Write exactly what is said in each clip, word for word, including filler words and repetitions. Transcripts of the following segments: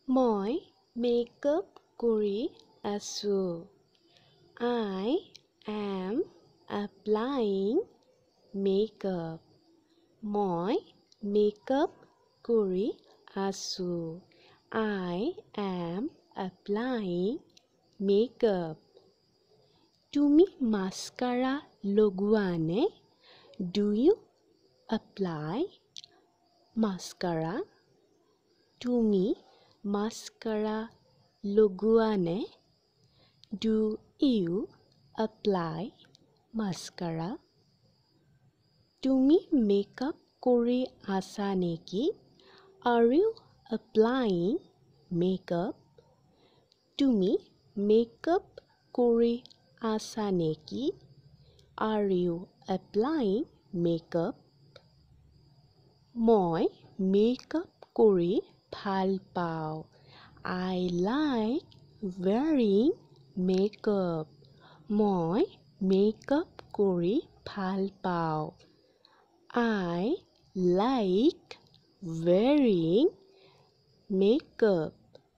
মই মেকআপ কৰি আছোঁ। I am applying makeup. মই মেকআপ কৰি আছোঁ। I am applying makeup. তুমি মাস্কাৰা লগোৱানে? Do you apply mascara? তুমি মাস্কাৰা লগোৱানে? Do you apply mascara? তুমি মেকআপ কৰি আছা নেকি? Are you applying makeup? তুমি মেকআপ কৰি আছা নেকি? Are you applying makeup? মই মেকআপ কৰি ভাল পাওঁ। I like wearing makeup. মই মেকআপ কৰি ভাল পাওঁ। I like wearing makeup.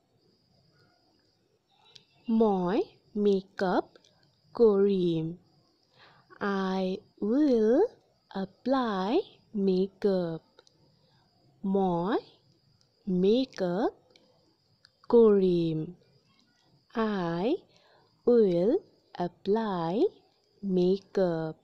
মই মেকআপ কৰিম। I will apply makeup. মই মেকআপ কৰিম। I will apply makeup.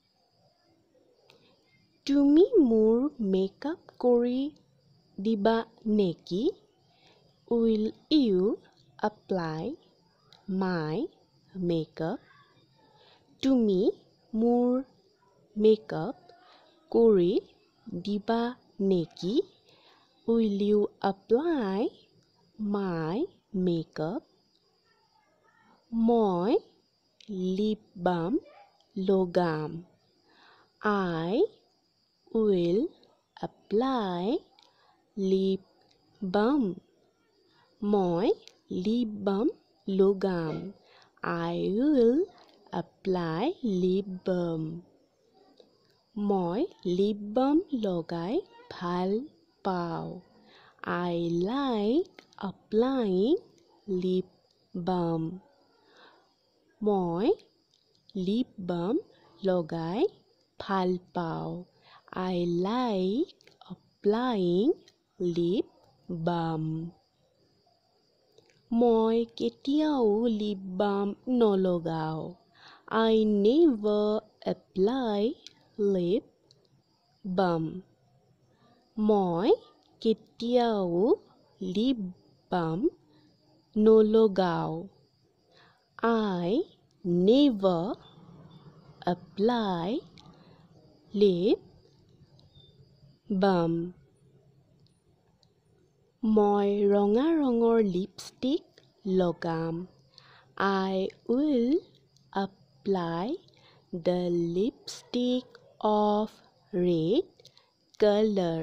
তুমি মোৰ মেকআপ কৰি দিবা নেকি? Will you apply my makeup? তুমি মোৰ মেকআপ কৰি দিবা নেকি? Will you apply my makeup? মই লিপ বাম লগাম। I will apply lip balm. মই লিপ বাম লগাম। I will apply lip balm. মই লিপ বাম লগাই ভাল পাওঁ। I like applying lip balm. মই লিপ বাম লগাই ভাল পাওঁ। I like applying lip balm. মই কেতিয়াও lip balm নলগাওঁ। I never apply lip balm. মই কেতিয়াও lip balm নলগাওঁ। I never apply lip balm. মই ৰঙা ৰঙৰ লিপষ্টিক লগাম। I will apply the lipstick of red color.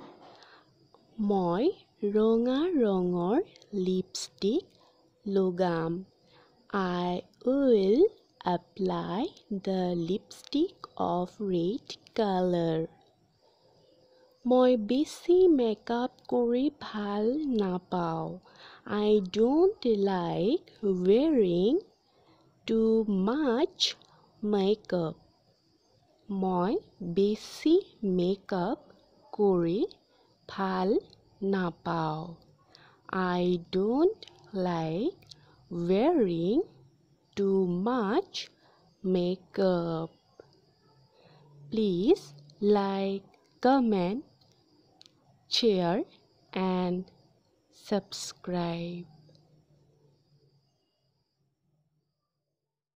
মই ৰঙা ৰঙৰ লিপষ্টিক লগাম। I will apply the lipstick of red color. মই বেছি মেকআপ কৰি ভাল নাপাওঁ। I don't like wearing too much makeup. মই বেছি মেকআপ কৰি ভাল নাপাওঁ। I don't like wearing too much makeup. Please like, comment, share and subscribe.